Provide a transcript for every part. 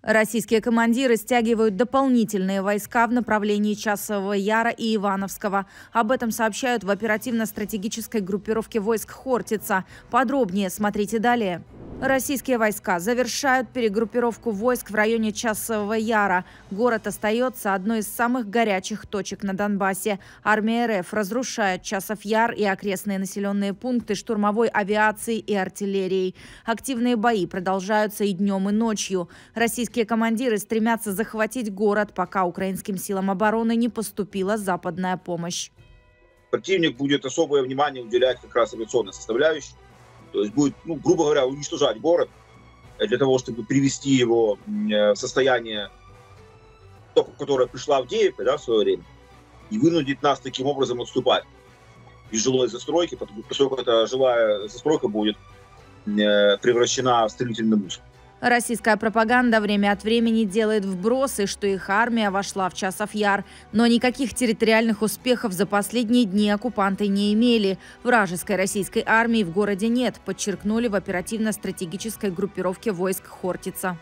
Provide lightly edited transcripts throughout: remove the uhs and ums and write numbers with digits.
Российские командиры стягивают дополнительные войска в направлении Часового Яра и Ивановского. Об этом сообщают в оперативно-стратегической группировке войск «Хортица». Подробнее смотрите далее. Российские войска завершают перегруппировку войск в районе Часового Яра. Город остается одной из самых горячих точек на Донбассе. Армия РФ разрушает Часов Яр и окрестные населенные пункты штурмовой авиацией и артиллерией. Активные бои продолжаются и днем, и ночью. Российские командиры стремятся захватить город, пока украинским силам обороны не поступила западная помощь. Противник будет особое внимание уделять как раз авиационной составляющей. То есть будет, грубо говоря, уничтожать город для того, чтобы привести его в состояние, которое пришла Авдеевка, в свое время, и вынудить нас таким образом отступать из жилой застройки, поскольку эта жилая застройка будет превращена в строительный мусор. Российская пропаганда время от времени делает вбросы, что их армия вошла в Часов Яр. Но никаких территориальных успехов за последние дни оккупанты не имели. Вражеской российской армии в городе нет, подчеркнули в оперативно-стратегической группировке войск «Хортица».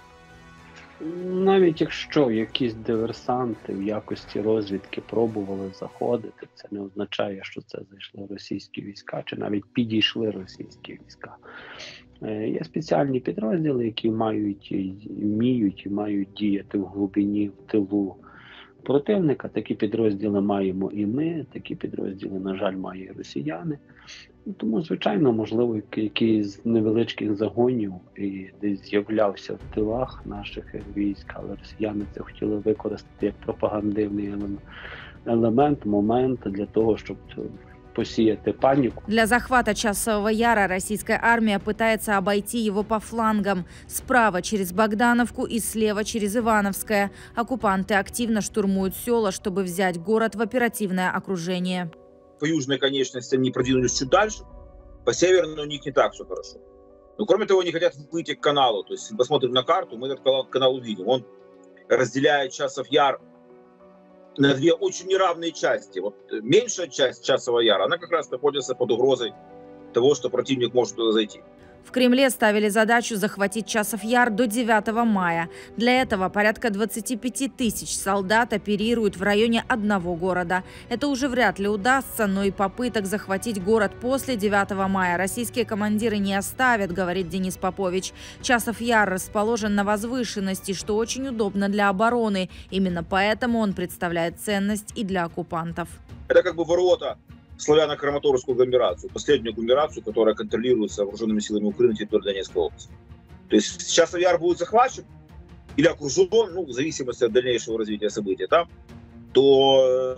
Навіть якщо якісь диверсанти в якості розвідки пробували заходити, це не означає, що це зайшли російські війська, чи навіть підійшли російські війська. Є спеціальні підрозділи, які вміють і мають діяти в глибині, в тилу противника. Такі підрозділи маємо і ми, такі підрозділи, на жаль, мають і росіяни. Тому, звичайно, можливо, якийсь з невеличких загонів і десь з'являвся в тилах наших військ, але росіяни це хотіли використати як пропагандивний елемент, момент для того, щоб посеять панику. Для захвата Часового Яра российская армия пытается обойти его по флангам. Справа через Богдановку и слева через Ивановское. Оккупанты активно штурмуют села, чтобы взять город в оперативное окружение. По южной конечности они продвинулись чуть дальше, по северной у них не так все хорошо. Но кроме того, они хотят выйти к каналу. То есть, если посмотрим на карту, мы этот канал увидим. Он разделяет Часов Яр на две очень неравные части. Вот меньшая часть Часового Яра, она как раз находится под угрозой того, что противник может туда зайти. В Кремле ставили задачу захватить Часов Яр до 9 мая. Для этого порядка 25 тысяч солдат оперируют в районе одного города. Это уже вряд ли удастся, но и попыток захватить город после 9 мая российские командиры не оставят, говорит Денис Попович. Часов Яр расположен на возвышенности, что очень удобно для обороны. Именно поэтому он представляет ценность и для оккупантов. Это как бы ворота славяно-краматорскую агломерацию, последнюю агломерацию, которая контролируется вооруженными силами Украины, территории Донецкой области. То есть Часов Яр будет захвачен или окружен, в зависимости от дальнейшего развития событий, то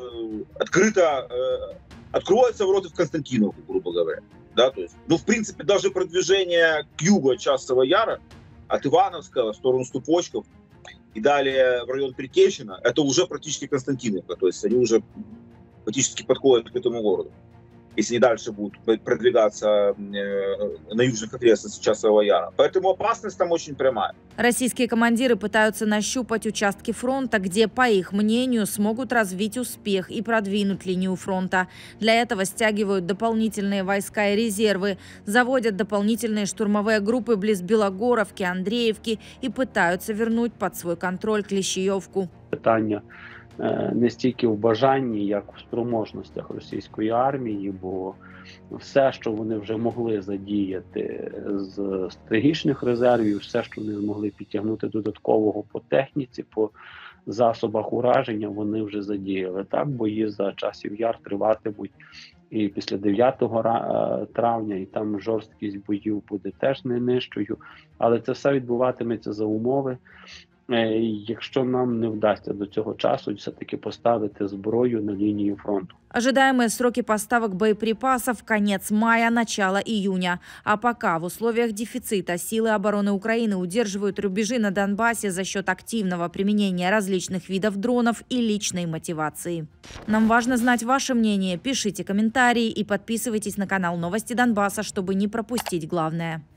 откроются ворота в Константиновку, грубо говоря. То есть, в принципе, даже продвижение к югу от Часового Яра, от Ивановского в сторону Ступочков и далее в район Притечина, это уже практически Константиновка, то есть они уже фактически подходят к этому городу, если они дальше будут продвигаться на южных окрестностях Часового Яра. Поэтому опасность там очень прямая. Российские командиры пытаются нащупать участки фронта, где, по их мнению, смогут развить успех и продвинуть линию фронта. Для этого стягивают дополнительные войска и резервы, заводят дополнительные штурмовые группы близ Белогоровки, Андреевки и пытаются вернуть под свой контроль Клещіївку. Питання не стільки в бажанні, як в спроможностях російської армії, бо все, що вони вже могли задіяти з стратегічних резервів, все, що вони змогли підтягнути додаткового по техніці, по засобах ураження, вони вже задіяли. Так, бої за Часів Яр триватимуть і після 9 травня, і там жорсткість боїв буде теж не нижчою, але це все відбуватиметься за умови, якщо нам не вдасться до цього часу все-таки поставити зброю на линию фронта. Ожидаемые сроки поставок боеприпасов – конец мая, начало июня. А пока в условиях дефицита силы обороны Украины удерживают рубежи на Донбассе за счет активного применения различных видов дронов и личной мотивации. Нам важно знать ваше мнение. Пишите комментарии и подписывайтесь на канал Новости Донбасса, чтобы не пропустить главное.